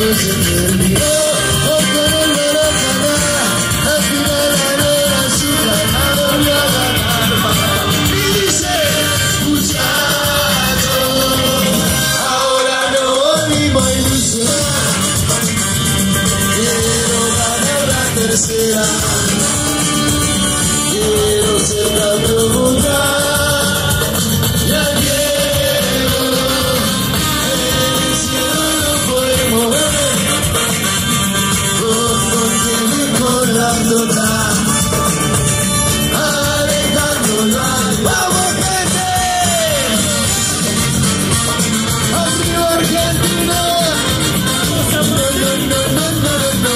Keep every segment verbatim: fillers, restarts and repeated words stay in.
se terminó, porque no logró ganar. Al final ganó la azúcar, la volvió a ganar, papá. Y dice, muchacho, ahora no volvimos a ilusionar. Quiero ganar la tercera, quiero ser campeón mundial. Y al Diego en el cielo no podemos ver, como tiene con la nota, alejándolo al ¡vamos, gente! ¡Arriba Argentina! No, no, no, no, no, no, no.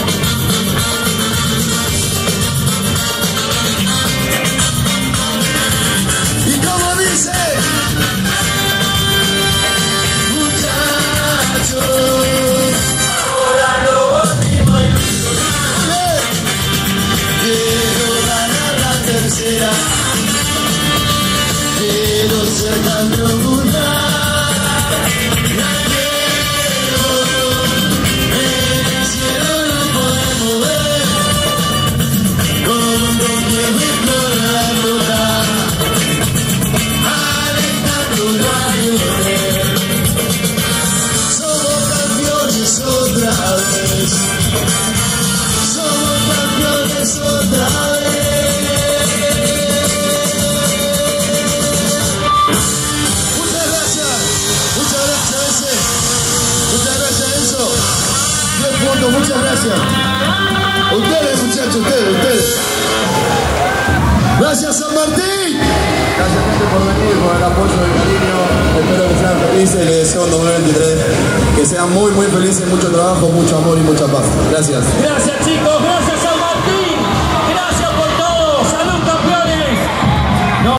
Y como dice, muchachos, ahora no volvimos a ilusionar. Quiero ganar la tercera, quiero ser campeón mundial. La quiero, en el cielo no podemos ver, como tiene con la nota, alentando a llover. Somos campeones otra vez, somos campeones otra vez. Muchas gracias, muchas gracias ese, muchas gracias Enzo. diez puntos, muchas gracias. Ustedes muchachos, ustedes, ustedes. Gracias San Martín. Gracias gente por venir, por el apoyo, el cariño. Espero que sean felices y les deseo un dos mil veintitrés. Que sean muy muy felices, mucho trabajo, mucho amor y mucha paz. Gracias. Gracias chicos, gracias.